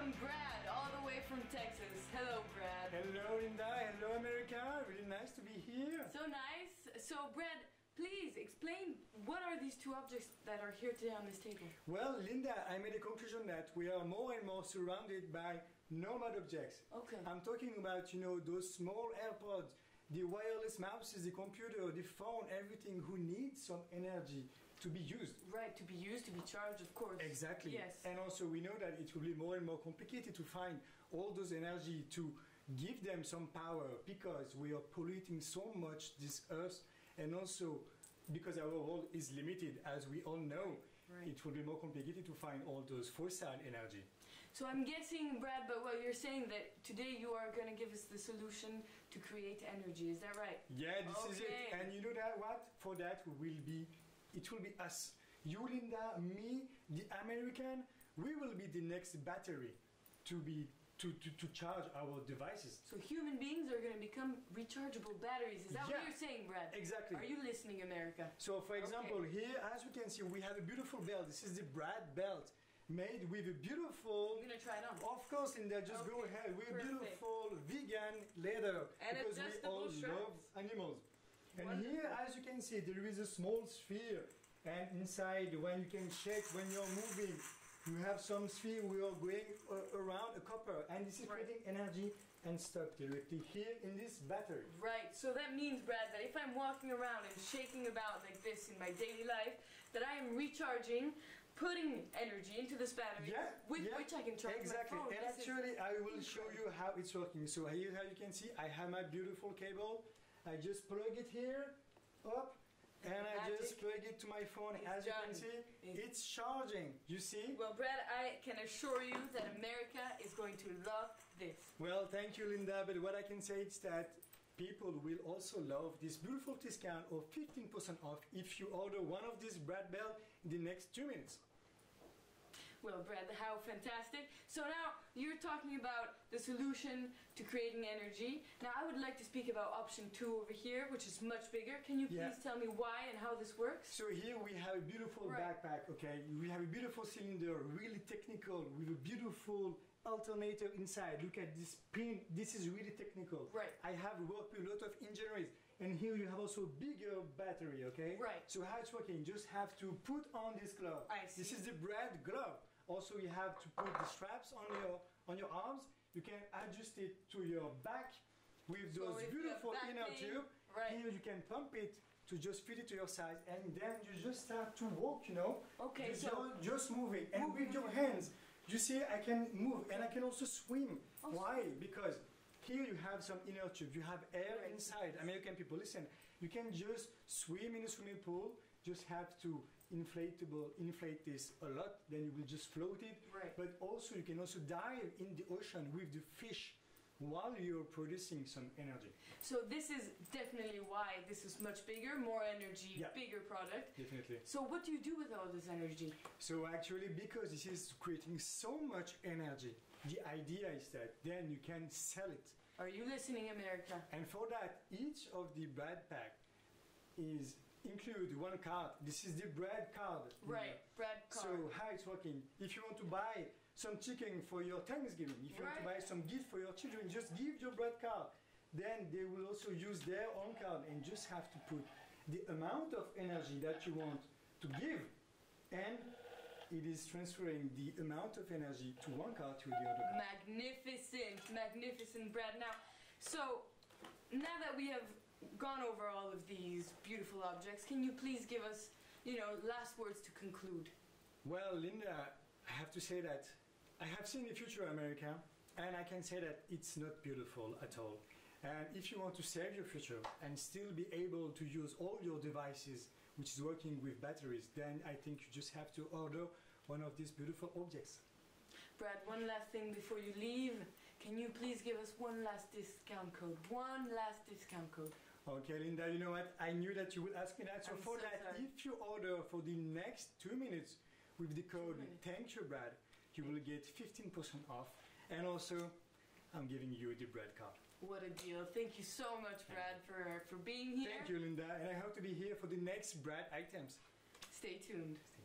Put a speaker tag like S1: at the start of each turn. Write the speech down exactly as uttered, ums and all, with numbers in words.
S1: welcome Brad, all the way from Texas. Hello, Brad.
S2: Hello, Linda. Hello, America. Really nice to be here.
S1: So nice. So, Brad, please explain what are these two objects that are here today on this table?
S2: Well, Linda, I made a conclusion that we are more and more surrounded by nomad objects.
S1: Okay.
S2: I'm talking about, you know, those small AirPods, the wireless mouses, the computer, the phone, everything who needs some energy to be used.
S1: Right, to be used, to be charged, of course.
S2: Exactly.
S1: Yes.
S2: And also we know that it will be more and more complicated to find all those energy to give them some power because we are polluting so much this earth, and also because our world is limited, as we all know. Right. It will be more complicated to find all those fossil energy.
S1: So I'm guessing, Brad, but what you're saying that today you are going to give us the solution to create energy. Is that right?
S2: Yeah, this
S1: okay.
S2: is it. And you know that what? For that we will be, it will be us. You, Linda, me, the American, we will be the next battery to be to, to, to charge our devices.
S1: So human beings are going to become rechargeable batteries. Is that
S2: yeah,
S1: what you're saying, Brad?
S2: Exactly.
S1: Are you listening, America?
S2: So for example,
S1: okay.
S2: here, as you can see, we have a beautiful belt. This is the Brad belt, made with a beautiful...
S1: I'm going to try it on.
S2: Of course, Linda, just okay. go ahead. With
S1: Perfect.
S2: beautiful vegan leather.
S1: And
S2: because we all
S1: straps.
S2: love animals. And
S1: Wonderful.
S2: here, as you can see, there is a small sphere. And inside, when you can check when you're moving, you have some sphere we are going uh, around a copper, and this is
S1: right.
S2: creating energy and stuck directly here in this battery.
S1: Right, so that means, Brad, that if I'm walking around and shaking about like this in my daily life, that I am recharging, putting energy into this battery,
S2: yeah,
S1: with
S2: yeah,
S1: which I can charge
S2: exactly.
S1: my phone.
S2: And
S1: This
S2: actually, I will show you how it's working. So here, how you can see, I have my beautiful cable. I just plug it here, up. And I
S1: Magic.
S2: just plug it to my phone.
S1: It's
S2: As
S1: done.
S2: you can see,
S1: it's,
S2: it's charging. You see?
S1: Well, Brad, I can assure you that America is going to love this.
S2: Well, thank you, Linda. But what I can say is that people will also love this beautiful discount of fifteen percent off if you order one of these Brad Bell in the next two minutes.
S1: Well, Brad, how fantastic. So now you're talking about the solution to creating energy. Now I would like to speak about option two over here, which is much bigger. Can you please
S2: yeah.
S1: tell me why and how this works?
S2: So here we have a beautiful
S1: right.
S2: backpack, okay? We have a beautiful cylinder, really technical, with a beautiful alternator inside. Look at this pin. This is really technical.
S1: Right.
S2: I have worked with a lot of engineers. And here you have also a bigger battery, okay?
S1: Right.
S2: So how it's working, you just have to put on this glove.
S1: I see.
S2: This is the Brad glove. Also you have to put the straps on your on your arms. You can adjust it to your back with
S1: so
S2: those beautiful inner
S1: pain,
S2: tube.
S1: Right.
S2: Here you can pump it to just fit it to your size, and then you just start to walk, you know?
S1: Okay,
S2: just,
S1: so...
S2: just moving. And moving. With your hands, you see I can move, and I can also swim.
S1: Oh,
S2: why? Because here you have some inner tube, you have air
S1: right.
S2: inside. American people, listen, you can just swim in a swimming pool, just have to inflatable, inflate this a lot, then you will just float it.
S1: Right.
S2: But also you can also dive in the ocean with the fish while you're producing some energy.
S1: So this is definitely why this is much bigger, more energy,
S2: yeah.
S1: bigger product.
S2: Definitely.
S1: So what do you do with all this energy?
S2: So actually, because this is creating so much energy, the idea is that then you can sell it.
S1: Are you listening, America?
S2: And for that, each of the Brad pack is include one card. This is the Brad card.
S1: Right, Brad card.
S2: So how it's working. If you want to buy some chicken for your Thanksgiving, if you
S1: right.
S2: want to buy some gift for your children, just give your Brad card. Then they will also use their own card and just have to put the amount of energy that you want to give, and it is transferring the amount of energy to one card to the other card.
S1: Magnificent, magnificent, Brad. Now, so now that we have gone over all of these beautiful objects, can you please give us, you know, last words to conclude?
S2: Well, Linda, I have to say that I have seen the future of America, and I can say that it's not beautiful at all. And if you want to save your future and still be able to use all your devices, which is working with batteries, then I think you just have to order one of these beautiful objects.
S1: Brad, one last thing before you leave. Can you please give us one last discount code? One last discount code.
S2: Okay, Linda, you know what? I knew that you would ask me that. So
S1: I'm
S2: for
S1: so
S2: that,
S1: sorry.
S2: if you order for the next two minutes with the code Thank You Brad, you will get fifteen percent off. And also, I'm giving you the Brad card.
S1: What a deal. Thank you so much, Brad, for, for being here.
S2: Thank you, Linda. And I hope to be here for the next Brad items.
S1: Stay tuned.
S2: Stay